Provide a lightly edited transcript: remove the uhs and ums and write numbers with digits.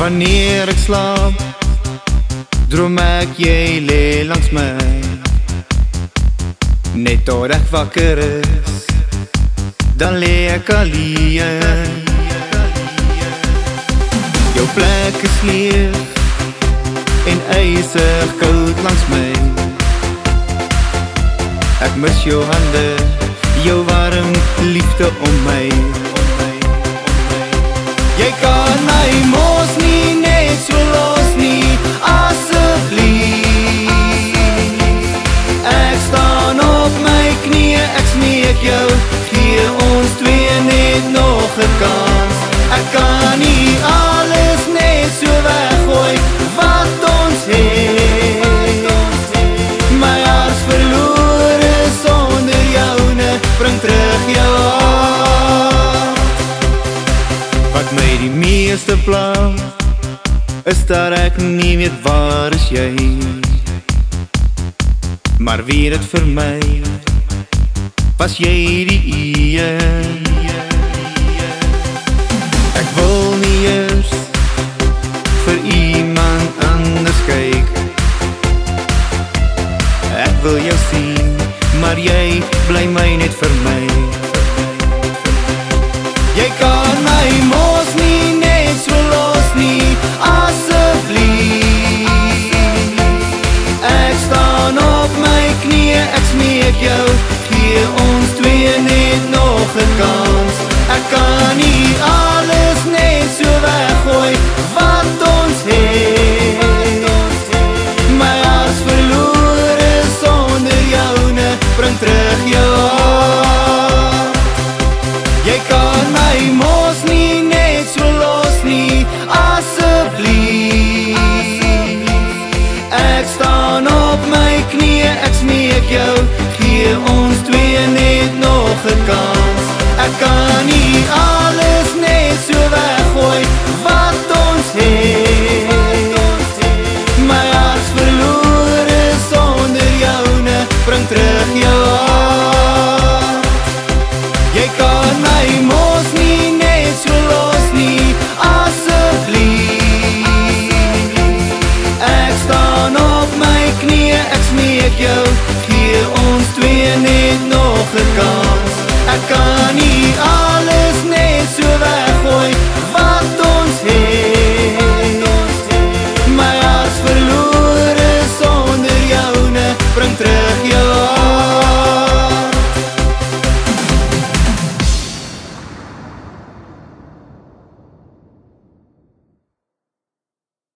Wanneer ek slaap, droom ek jy lê langs my. Net tot ek wakker is, dan lê ek alleen. Jou plek is leeg en ysig koud langs my. Ek mis jou hande, jou warm liefde om my. Jy kan my mos nie net so los nie, asseblief. Ek staan op my knieë, ek smeek jou, gee ons twee net nog 'n kans. Ek kan nie alles net so weggooi wat ons het. My hart verlore sonder joune, bring terug jou hart. Wat my die meeste pla, is dat ek nie weet waar is jy. Maar weet het vir my, was jy die een. Ek wil nie eers vir iemand anders kyk. Ek wil jou sien, maar jy bly my net vir my. Jy kan my mos nie net so los nie, asseblief. Ek staan op my knieë, ek smeek jou, gee ons twee net nog 'n kans. Ek kan nie alles net so weggooi wat ons het. My hart verlore sonder joune, bring terug jou hart. Jy kan my mos nie net so los nie, asseblief. Ek staan op my knieë, ek smeek jou, gee ons twee net nog 'n kans. Ek kan nie alles net so weggooi wat ons het. My hart verlore sonder joune, bring terug jou hart. Jy kan my mos nie net so los nie, asseblief. Ek staan op my knieë, ek smeek jou, gee ons twee net nog 'n kans. Ek kan nie alles net so weggooi